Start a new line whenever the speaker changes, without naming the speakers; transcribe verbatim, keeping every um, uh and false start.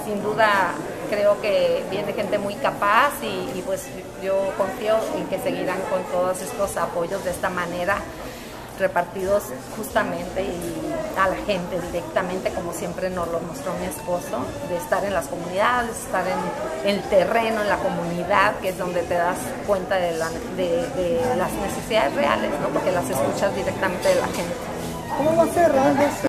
sin duda creo que viene gente muy capaz y, y pues yo confío en que seguirán con todos estos apoyos de esta manera, repartidos justamente y a la gente directamente, como siempre nos lo mostró mi esposo, de estar en las comunidades, estar en el terreno, en la comunidad, que es donde te das cuenta de, la, de, de las necesidades reales, ¿no? Porque las escuchas directamente de la gente.
¿Cómo va a ser, Randa?